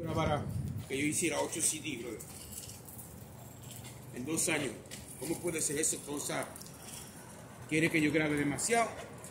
grabara, que yo hiciera 8 CD, brother, en 2 años. ¿Cómo puede ser eso? Entonces, quiere que yo grabe demasiado.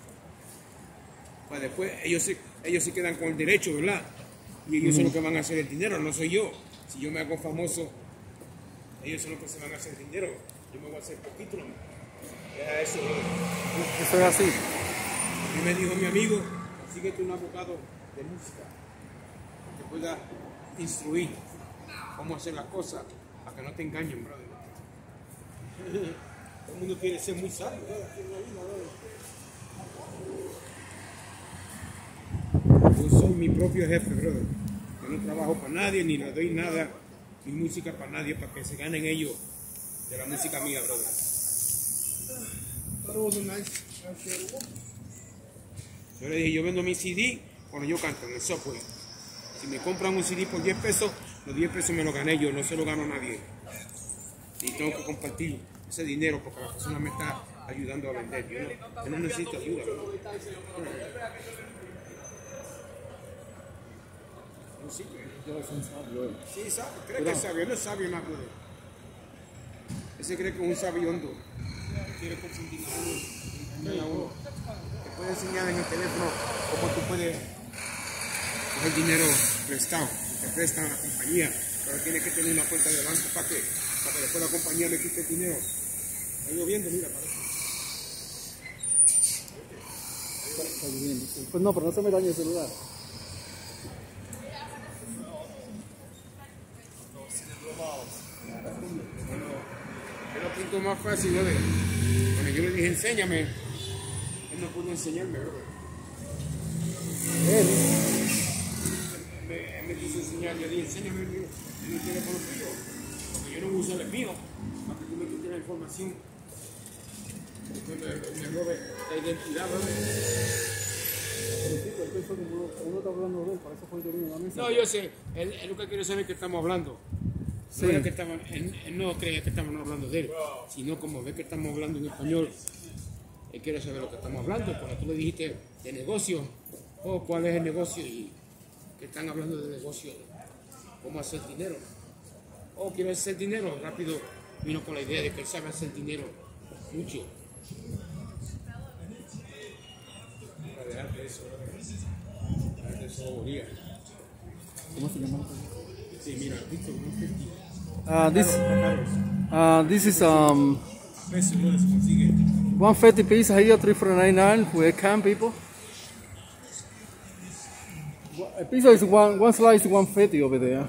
Pues después ellos se quedan con el derecho, ¿verdad? Y ellos son los que van a hacer el dinero, no soy yo. Si yo me hago famoso, ellos son los que se van a hacer el dinero. Yo me voy a hacer poquito, ¿no? Ya eso, brother. Eso es así. Y me dijo mi amigo, consíguete un abogado de música que pueda instruir cómo hacer las cosas para que no te engañen, brother. Todo el mundo quiere ser muy sabio, brother, aquí en la vida, brother. Yo soy mi propio jefe, brother. Yo no trabajo para nadie, ni le doy nada, ni música para nadie, para que se ganen ellos de la música mía, brother. Yo le dije, yo vendo mi CD cuando yo canto en el software. Si me compran un CD por 10 pesos, los 10 pesos me los gané yo, no se lo gano a nadie. Y tengo que compartir ese dinero porque la persona me está ayudando a vender. Yo no necesito ayuda. No, sí, sí, sabe, cree que es sabio, no es sabio nada. Ese cree que es un sabiondo. Quiere confundir a uno. Te puede enseñar en el teléfono cómo tú puedes coger dinero prestado. Te prestan a la compañía, pero tienes que tener una cuenta de banco para que después la compañía le quite el dinero. Está lloviendo, mira, parece. Está lloviendo. Pues no, pero no se me dañe el celular. Es lo punto más fácil, ¿no? Cuando yo le dije, enséñame, él no pudo enseñarme, bro. Él me quiso enseñar, yo dije, enséñame mi teléfono tuyo, porque yo no uso el mío, para que tú me quites la información. Después me robe la identidad, bro. Uno está hablando de él, para eso fue que vino la mesa. No, yo sé, él lo que quiere saber es que estamos hablando. Sí. No, él no cree que estamos hablando de él, sino como ve que estamos hablando en español, él quiere saber lo que estamos hablando. Cuando tú le dijiste de negocio, cuál es el negocio, y que están hablando de negocio, cómo hacer dinero. Quiero hacer dinero, rápido vino con la idea de que él sabe hacer dinero mucho. Para dejarte eso, dejarte eso bobería. ¿Cómo se llama? Sí, mira, ¿viste? This is 150 pieces here, 3 for 99 with can people. A piece is one slice is 150 over there.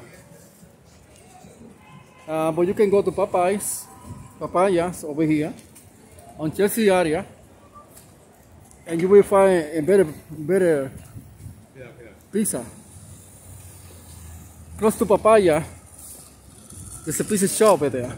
But you can go to Papayas over here on Chelsea area, and you will find a better pizza. Close to Papaya, there's a pizza shop over there.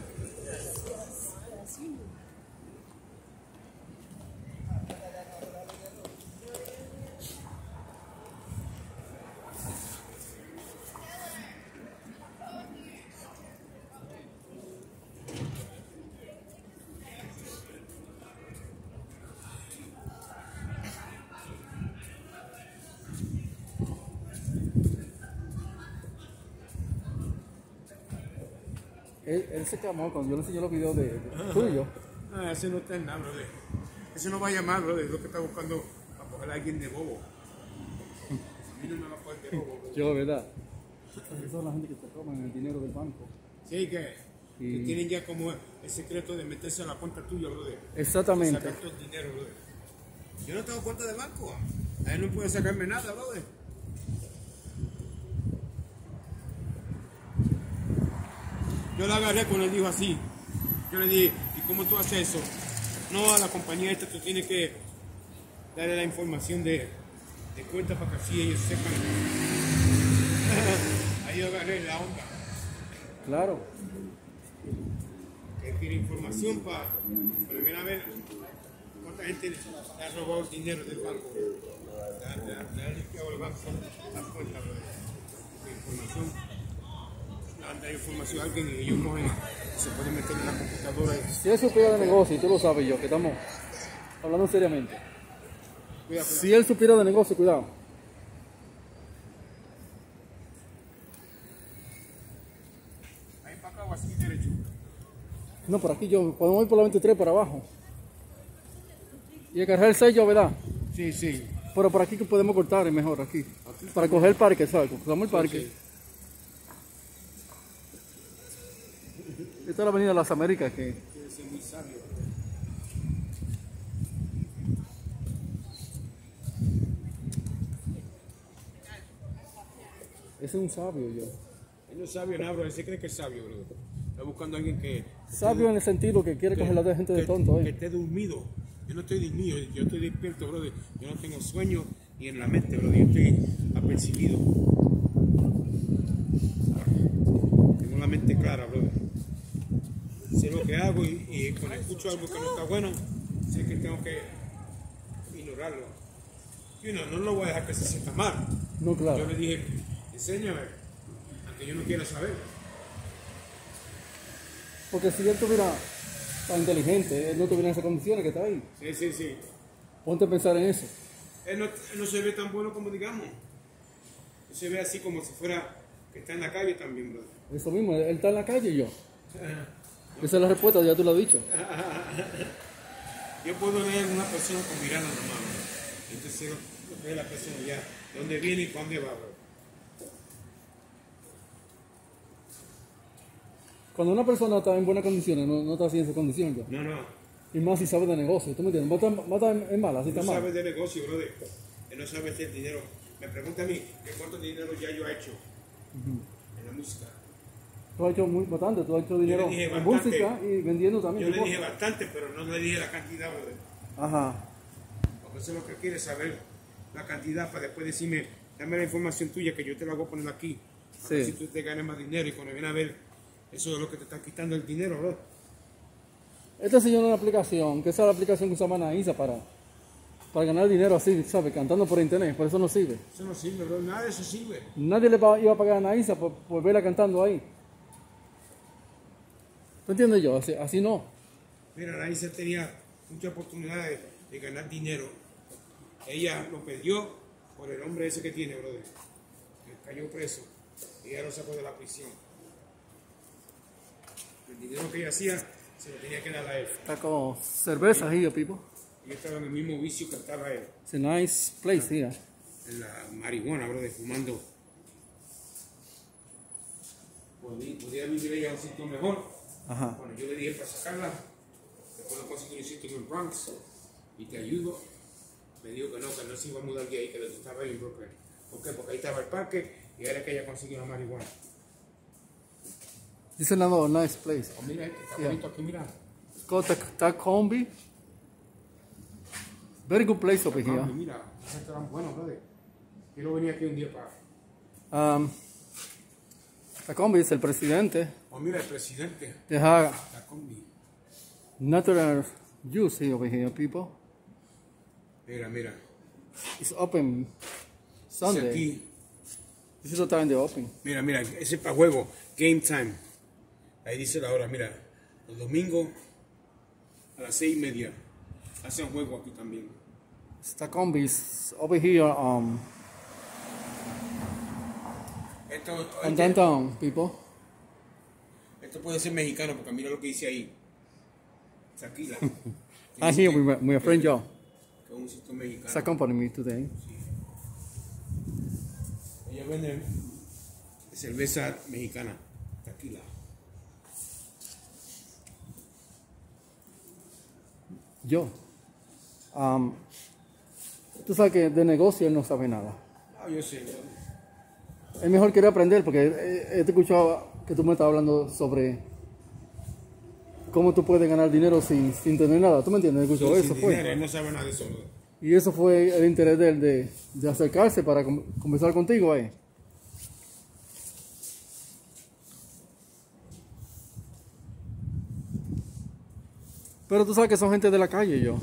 Él se quemó cuando yo le enseñé los videos de tuyo. Ese no está en nada, brother. Ese no va a llamar, brother. Es lo que está buscando para coger a alguien de bobo. A mí no me va a coger de bobo, brother. Yo, ¿verdad? Esas son la gente que te toman el dinero del banco. Sí, que tienen ya como el secreto de meterse a la cuenta tuya, brother. Exactamente. Sacar todo el dinero, brother. Yo no tengo cuenta de banco. A él no puede sacarme nada, brother. Yo la agarré cuando él dijo así. Yo le dije, ¿y cómo tú haces eso? No, a la compañía esta tú tienes que darle la información de cuenta para que así ellos sepan. Ahí yo agarré la onda. Claro. Él quiere información para primera vez cuánta gente le ha robado el dinero del banco. Le ha limpiado el banco la cuenta, de información. Anda información a alguien y ellos se pueden meter en la computadora. Si él supiera de negocio, y tú lo sabes yo, que estamos hablando seriamente. Cuidado. Si él supiera de negocio, cuidado. para acá o así derecho. No, por aquí yo, podemos ir por la 23 para abajo. Y agarrar el sello, ¿verdad? Sí, sí. Pero por aquí que podemos cortar, es mejor aquí. Para coger el parque, ¿sabes? Cruzamos el parque. Sí. Esta es la avenida Las Américas que... Debe ser muy sabio. Ese es un sabio, yo. Él no es sabio nada, bro. Él se cree que es sabio, bro. Está buscando a alguien que... Sabio en el sentido que quiere coger la de gente de tonto, Que esté dormido. Yo no estoy dormido, yo estoy despierto, brother. Yo no tengo sueño ni en la mente, brother. Yo estoy apercibido. Tengo la mente clara, brother. Sé lo que hago y cuando escucho algo que no está bueno, sé que tengo que ignorarlo. Y no lo voy a dejar que se sienta mal. No, claro. Yo le dije, enséñame, aunque yo no quiera saber. Porque si él tuviera tan inteligente, él no tuviera esas condiciones que está ahí. Sí, sí, sí. Ponte a pensar en eso. Él no se ve tan bueno como digamos. Él se ve así como si fuera que está en la calle también, brother. Eso mismo, él está en la calle y yo. Esa es la respuesta, ya tú lo has dicho. Yo puedo ver a una persona con mirada normal, bro. Entonces sé lo que es la persona ya, de dónde viene y para dónde va, bro. Cuando una persona está en buenas condiciones, no está así en esa condición ya. No. Y más si sabe de negocio, ¿tú me entiendes? Va a estar en mala, así está No mal. sabe de negocio, brother. Él no sabe hacer dinero. Me pregunta a mí que cuánto dinero ya yo he hecho en la música. Tú has hecho bastante, tú has hecho dinero dije en bastante. música y vendiendo también. Yo le dije bastante, pero no le dije la cantidad, brother. Ajá. Porque eso es lo que quiere saber, la cantidad, para después decirme, dame la información tuya que yo te la voy a poner aquí. Para ver Sí. si tú te ganes más dinero y cuando viene a ver, eso es lo que te está quitando el dinero, bro. Esta señora una aplicación, que esa es la aplicación que usaba Anaísa para ganar dinero así, ¿sabes? Cantando por internet, por eso no sirve. Eso no sirve, bro, nada de eso sirve. Nadie iba a pagar a Anaísa por verla cantando ahí. ¿Tú entiendes yo? Así no. Mira, Raíssa tenía muchas oportunidades de ganar dinero. Ella lo perdió por el hombre ese que tiene, brother. Que cayó preso y ella lo sacó de la prisión. El dinero que ella hacía se lo tenía que dar a él. Está con cerveza here, people. Ella estaba en el mismo vicio que estaba él. It's a nice place here. En la marihuana, brother, fumando. Podía vivir ella en un sitio mejor. Ajá. Bueno, yo le dije para sacarla, te puedo conseguir un sitio en el Bronx y te ayudo. Me dijo que no se iba a mudar de ahí, que le gustaba ahí en Brooklyn. ¿Por qué? Porque ahí estaba el parque y era que ella consiguió la marihuana. This is another nice place. Oh, mira, está Yeah. bonito aquí, mira. It's called Tacombi. Very good place over here. Mira, esos restaurantes buenos, brother. Quiero venir aquí un día para... Tacombi es el presidente Oh, mira, el presidente. de Haga. La combi. Natural juice over here, people. Mira. It's open Dice Sunday. aquí, This is the time they open. mira, ese es para juego, game time. Ahí dice la hora, mira, los domingos a las 6:30 hacen juego aquí también. Tacombi is over here on downtown, people. Esto puede ser mexicano porque mira lo que dice ahí. Tequila. I'm here with my friend Joe. Que es un sitio mexicano. He's accompanying me today. Ellos venden cerveza mexicana, tequila. Yo. Tú sabes que de negocio él no sabe nada. Ah, yo sé. Es mejor querer aprender porque te escuchaba que tú me estabas hablando sobre cómo tú puedes ganar dinero sin tener nada. ¿Tú me entiendes? Escuchó eso fue. Él no sabe nada de eso. Y eso fue el interés de él de acercarse para conversar contigo ahí. Pero tú sabes que son gente de la calle, yo.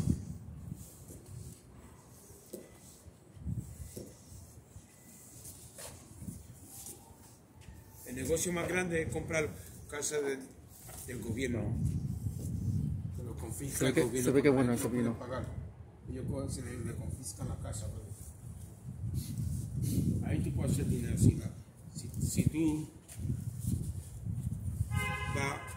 El negocio más grande es comprar casa del gobierno. Se lo confisca el gobierno. Se ve que porque bueno ellos ese no pueden vino. pagar. Ellos se le confiscan la casa. Bro. Ahí tú puedes hacer dinero. Si tú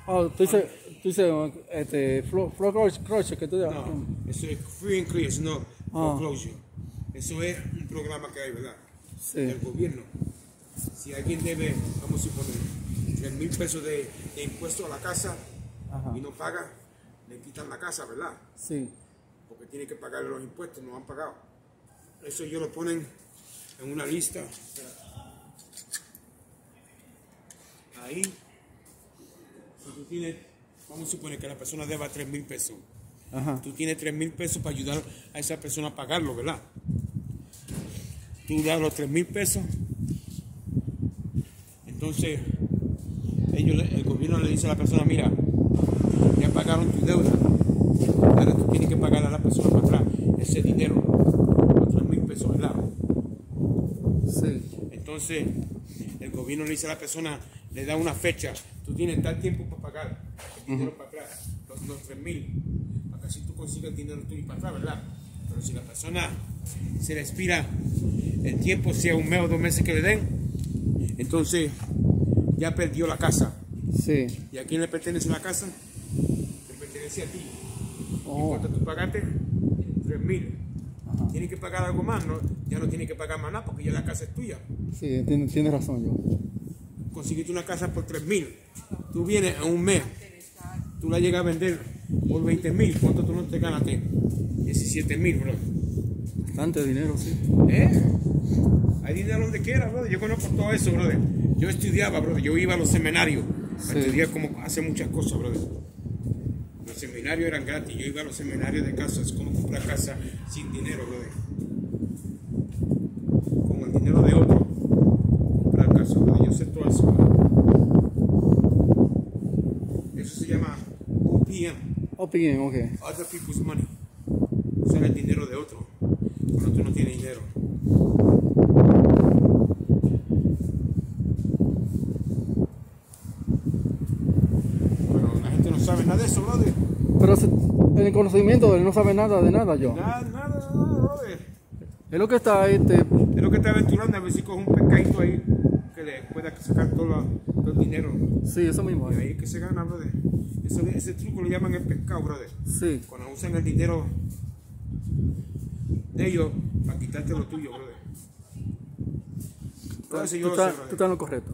Oh, tú dices, foreclosure que tú No, eso es free and clear, eso no foreclosure. Eso es un programa que hay, ¿verdad? Sí. Del gobierno. Si alguien debe, vamos a suponer, 3,000 pesos de impuesto a la casa Ajá. y no paga, le quitan la casa, ¿verdad? Sí. Porque tiene que pagar los impuestos, no han pagado. Eso ellos lo ponen en una lista. Ahí, si tú tienes, vamos a suponer que la persona deba 3,000 pesos. Ajá. Tú tienes 3,000 pesos para ayudar a esa persona a pagarlo, ¿verdad? Tú das los 3,000 pesos. Entonces, el gobierno le dice a la persona, mira, ya pagaron tu deuda. Ahora tú tienes que pagar a la persona para atrás ese dinero, los 3,000 pesos, ¿verdad? Sí. Entonces, el gobierno le dice a la persona, le da una fecha, tú tienes tal tiempo para pagar el dinero para atrás, los 3,000, para que así tú consigas el dinero tuyo para atrás, ¿verdad? Pero si la persona se le expira el tiempo, sea un mes o 2 meses que le den, entonces ya perdió la casa. Sí. ¿Y a quién le pertenece la casa? Le pertenece a ti. Oh. ¿Y cuánto tú pagaste? 3,000. Tienes que pagar algo más, ¿no? Ya no tienes que pagar más nada porque ya la casa es tuya. Sí, tienes razón yo. Conseguiste una casa por 3,000. Tú vienes en un mes, tú la llegas a vender por 20,000. ¿Cuánto tú no te ganaste? 17,000, bro. Bastante dinero, sí. Hay dinero donde quiera, brother. Yo conozco todo eso, brother. Yo estudiaba, brother. Yo iba a los seminarios. Sí. Estudiar como hace muchas cosas, brother. Los seminarios eran gratis. Yo iba a los seminarios de casas, como comprar casa sin dinero, brother. Con el dinero de otro, comprar casa, brother. Yo sé todo eso, brother. Eso se llama OPM. OPM, ok. Other people's money. Usar el dinero de otro. Cuando tú no tienes dinero. Pero la gente no sabe nada de eso, brother. Pero en el conocimiento él no sabe nada de nada yo. Nada, brother. Es lo que está Es lo que está aventurando, a ver si coge un pescadito ahí que le pueda sacar todo el dinero. Sí, eso mismo. Y ahí es que se gana, brother. Ese truco lo llaman el pescado, brother. Sí. Cuando usan el dinero de ellos para quitarte lo tuyo, brother. Todo eso yo lo sé, brother. Tú estás en lo correcto.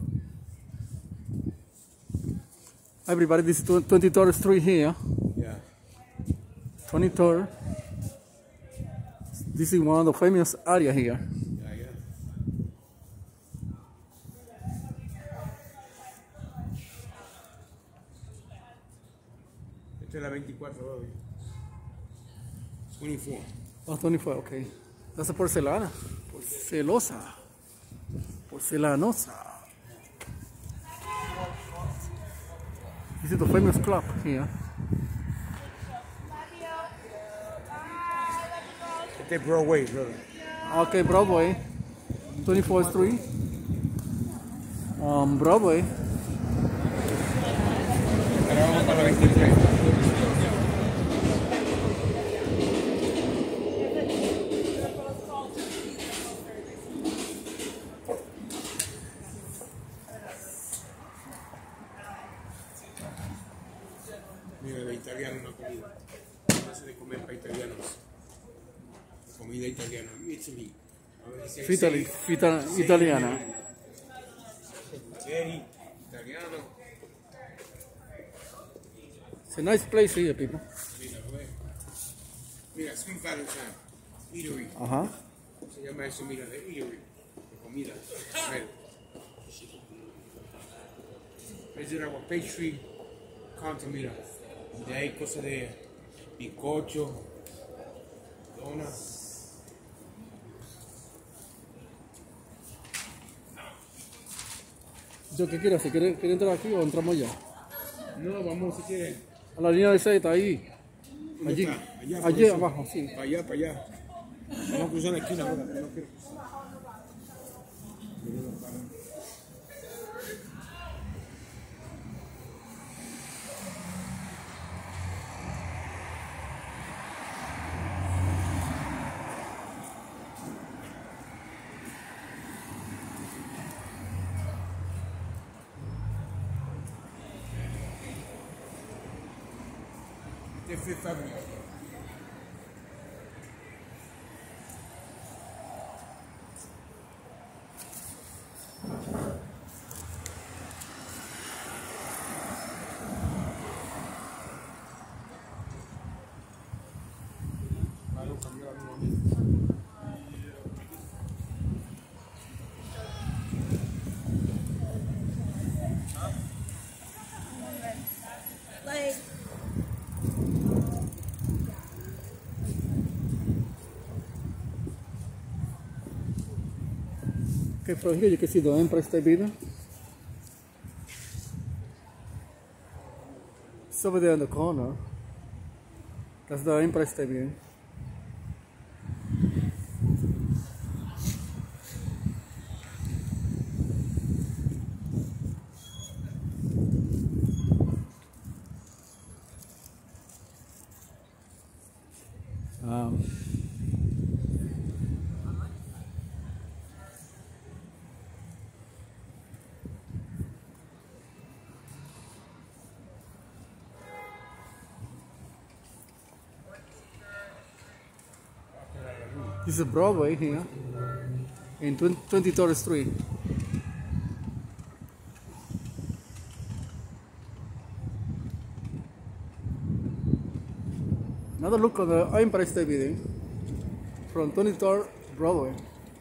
Everybody, this is 23rd Street here. Yeah. 23rd. This is one of the famous areas here. Yeah. Esta es la 24, brother. 24. Oh, 24, okay. That's a porcelana. Porcelosa. Porcelanosa. This is the famous club here. Este es Broadway, brother. Okay, Broadway. 24th Street. Broadway. Ahora vamos para la 23. Mira, de italiano una comida. Base de comer para italianos. Comida italiana. Italy. A ver si hay Italiana. Spaghetti, italiano. It's a nice place here, people. Mira, a ver. Mira, Sweet Valentine. Eatery. Ajá. Se llama eso, mira, de eatery. De comida. A ver. Ese era agua pastry. Counter, mira. De ahí cosas de bizcocho, donas. ¿Yo qué quiere hacer? ¿Quiere entrar aquí o entramos ya? No, vamos si quieres. A la línea de Z ahí. ¿Dónde Allí. está? Allá, por Allí eso. abajo, sí. Para allá, para allá. Vamos a cruzar la esquina ahora. No quiero cruzar. de Fifth Avenue. Like, Okay, from here you can see the Empire State Building. It's over there in the corner. That's the Empire State Building. This is Broadway here in 23rd Street. Another look at the Empire State Building from 23rd Broadway.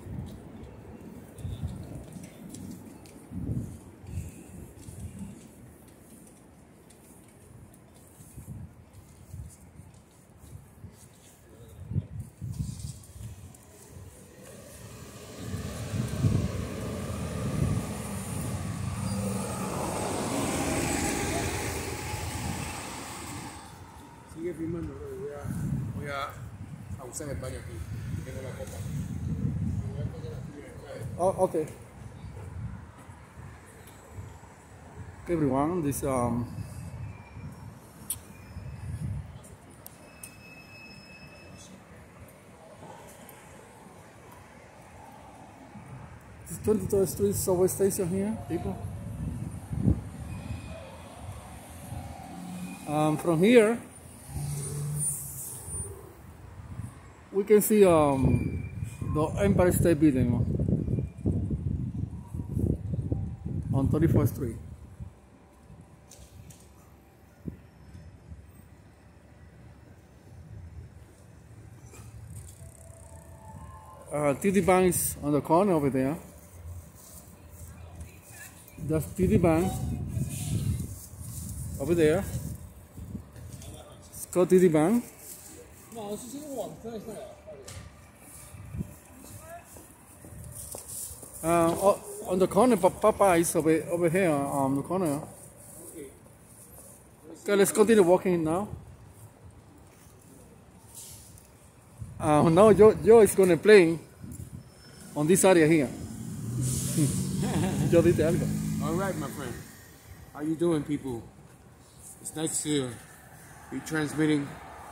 Sigue filmando, voy a usar el baño aquí. Tengo la copa. Oh, okay. Everyone, this this 23rd Street subway station here, people. From here, we can see the Empire State Building on 34th Street. TD Bank is on the corner over there. That's TD Bank over there. It's called TD Bank. On the corner, Popeyes over here on the corner. Okay, let's continue walking now. Now Joe is going to play on this area here. Joe dite algo. All right, my friend. How you doing, people? It's nice to be transmitting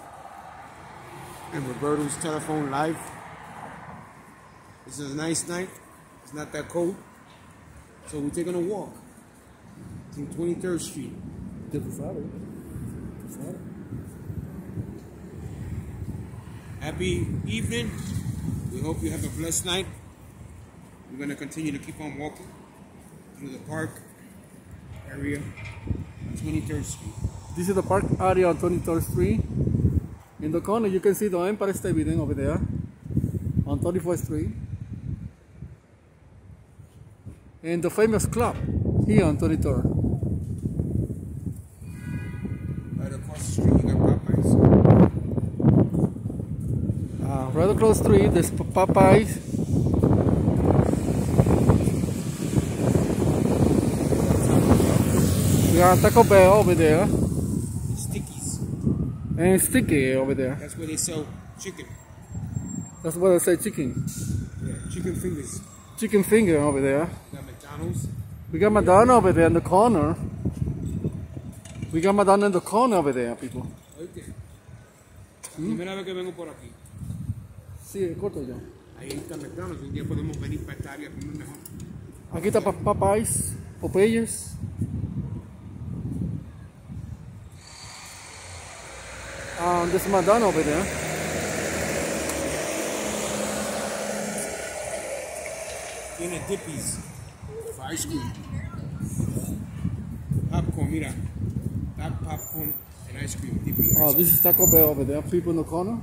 in Roberto's telephone live. This is a nice night. It's not that cold. So we're taking a walk to 23rd Street. Happy evening. We hope you have a blessed night. We're going to continue to keep on walking through the park area on 23rd Street. This is the park area on 23rd Street. In the corner, you can see the Empire State Building over there on 34th Street. And the famous club here on 23rd. Right across the street, you got Popeyes. Right across the street, there's Popeyes. We got Taco Bell over there. Stickies. And Sticky over there. That's where they sell chicken. That's what I say, chicken. Yeah, chicken fingers. Chicken finger over there. Got McDonald's. We got Madonna over there in the corner. We got Madonna in the corner over there, people. Oíste. Primera vez que vengo por aquí. Sí, corto ya. Ahí está McDonald's. Un día podemos venir para esta área a comer mejor. Aquí está Popeyes, Popeyes. There's Madonna over there. Tiene dippies for ice cream. Popcorn, mira. That popcorn and ice cream. Dippy ice Oh, this is Taco Bell over there. People in the corner.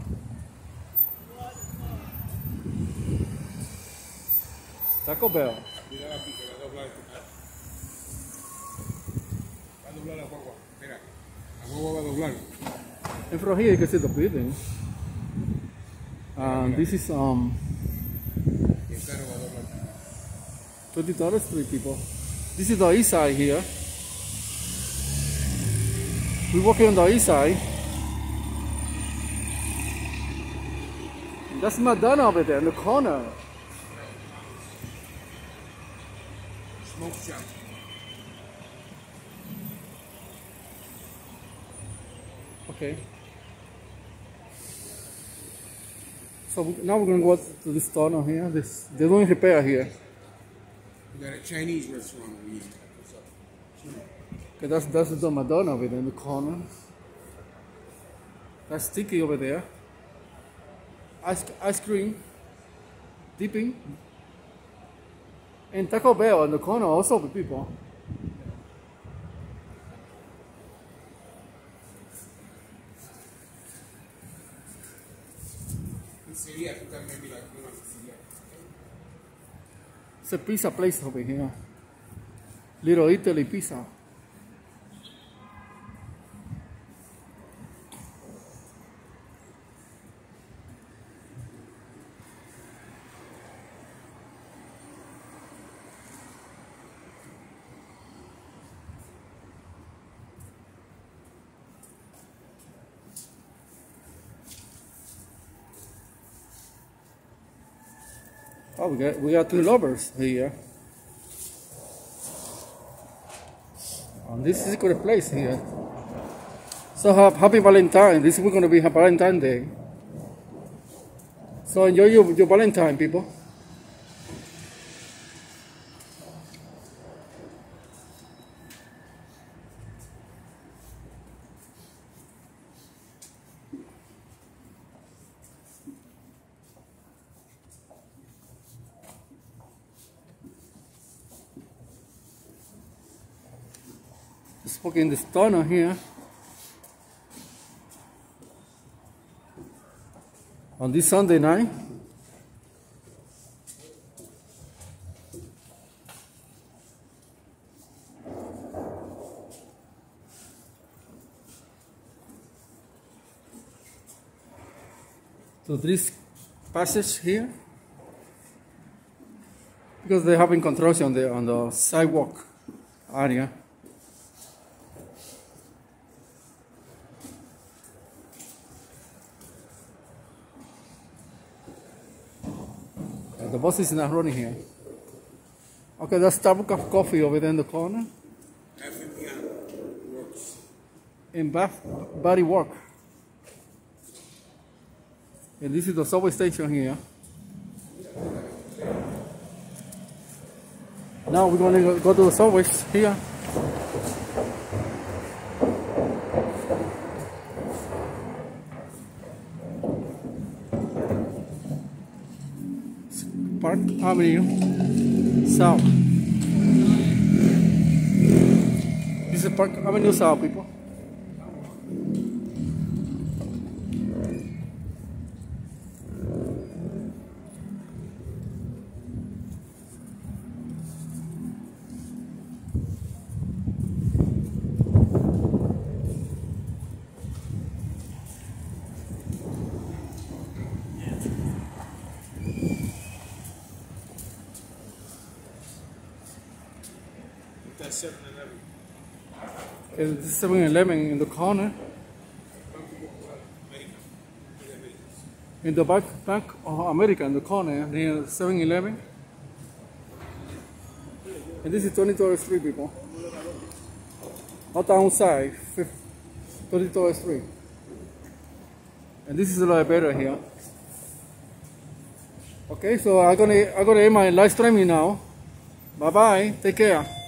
Taco Bell. Mira la pica, va a doblar. Va a doblar la guagua. Mira, la guagua va a doblar. And from here you can see the building. This is Y el carro va a doblar. 23rd Street, people. This is the east side here. We're walking on the east side. That's Madonna over there in the corner. Smoke shop. Okay. So now we're gonna go to this corner here. They're doing repair here. We got a Chinese restaurant over here. Okay, that's the Madonna over there in the corner. That's Sticky over there. Ice cream, dipping, and Taco Bell in the corner also with people. Pizzeria, tú también mira aquí una pizzeria. It's a pizza place over here. Little Italy pizza. Oh, we got two lovers here. This is a good place here. So happy Valentine. This is going to be Valentine Day. So enjoy your Valentine, people. Spoke in the tunnel here. On this Sunday night. So this passage here, because they're having construction there on the sidewalk area. The bus is not running here. Okay, that's Starbucks coffee over there in the corner. FMPI works. In Body Work. And this is the subway station here. Now we're going to go to the subways here. Park Avenue South. This is Park Avenue South, people. That's 7-Eleven. And this is 7-Eleven in the corner. In the Bank of America in the corner near 7-Eleven. And this is 23rd Street, people. Not outside, 23rd Street. And this is a lot better here. Okay, so I'm gonna end my live streaming now. Bye bye. Take care.